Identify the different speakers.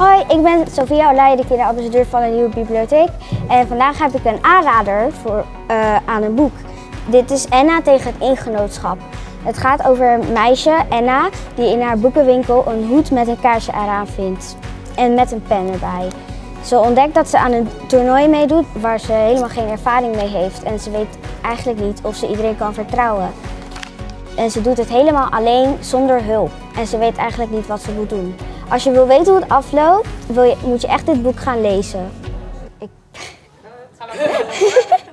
Speaker 1: Hoi, ik ben Sophia Olij, de kinderambassadeur van de Nieuwe Bibliotheek. En vandaag heb ik een aanrader aan een boek. Dit is Enna tegen het ingenootschap. Het gaat over een meisje, Enna, die in haar boekenwinkel een hoed met een kaarsje eraan vindt. En met een pen erbij. Ze ontdekt dat ze aan een toernooi meedoet waar ze helemaal geen ervaring mee heeft. En ze weet eigenlijk niet of ze iedereen kan vertrouwen. En ze doet het helemaal alleen, zonder hulp. En ze weet eigenlijk niet wat ze moet doen. Als je wil weten hoe het afloopt, moet je echt dit boek gaan lezen.